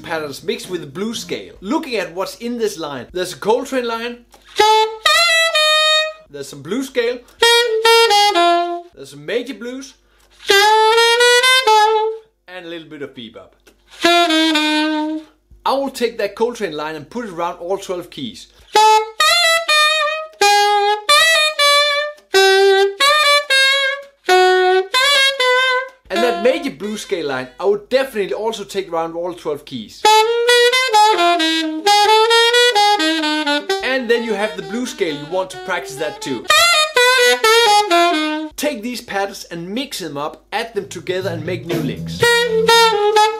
patterns mixed with the blues scale. Looking at what's in this line, there's a Coltrane line, there's some blues scale, there's some major blues, and a little bit of bebop. I will take that Coltrane line and put it around all 12 keys. And that major blues scale line, I would definitely also take around all 12 keys. And then you have the blues scale, you want to practice that too. Take these patterns and mix them up, add them together and make new licks.